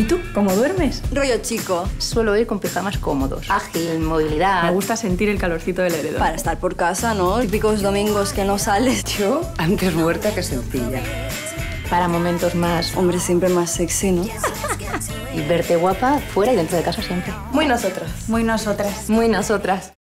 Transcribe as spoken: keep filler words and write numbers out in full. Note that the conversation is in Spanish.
¿Y tú? ¿Cómo duermes? Rollo chico. Suelo ir con pijamas cómodos. Ágil, movilidad. Me gusta sentir el calorcito del edredón. Para estar por casa, ¿no? Típicos domingos que no sales. Yo, antes muerta que sencilla. Para momentos más... Hombre, siempre más sexy, ¿no? Y verte guapa fuera y dentro de casa siempre. Muy nosotras. Muy nosotras. Muy nosotras.